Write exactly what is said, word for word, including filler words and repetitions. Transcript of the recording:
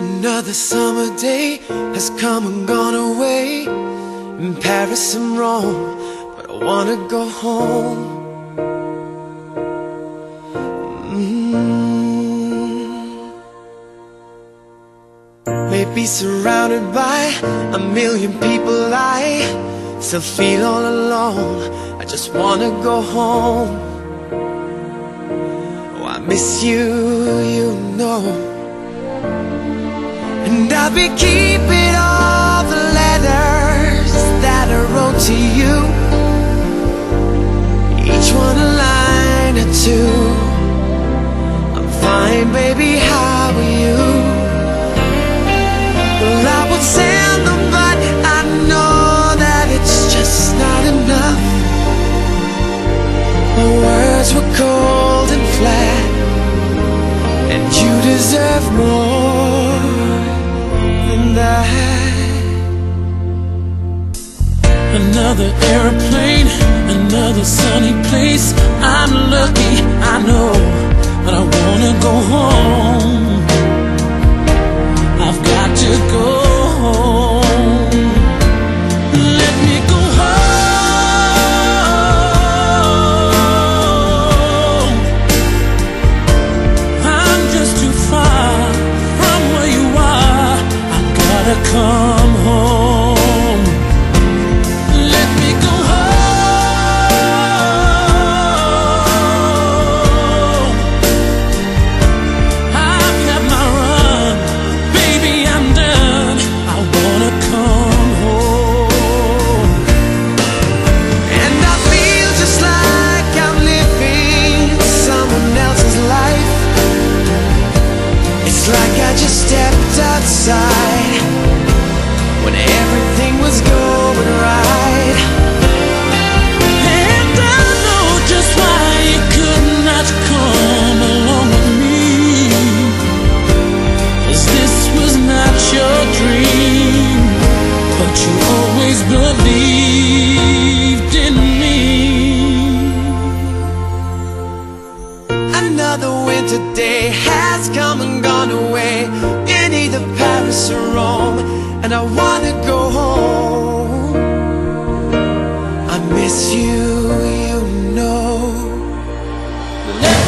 Another summer day has come and gone away. In Paris and Rome, but I wanna go home. mm. Maybe surrounded by a million people, I still feel all alone. I just wanna go home. Oh, I miss you, you know. And I'll be keeping all the letters that I wrote to you, each one a line or two. I'm fine, baby, how are you? Well, I would send them, but I know that it's just not enough. My words were cold and flat, and you deserve more than that. Another airplane, another sunny place. I'm lucky, I know, but I wanna go home. I've got to go home. Let me go home. I'm just too far from where you are. I gotta come home. Let me go home. I've had my run, baby, I'm done. I wanna come home. And I feel just like I'm living someone else's life. It's like I just stepped outside when everything was going right. And I know just why you could not come along with me, 'cause this was not your dream, but you always believed in me. Another winter day has come and gone away in either Paris or Rome, and I wanna go home. I miss you, you know. Let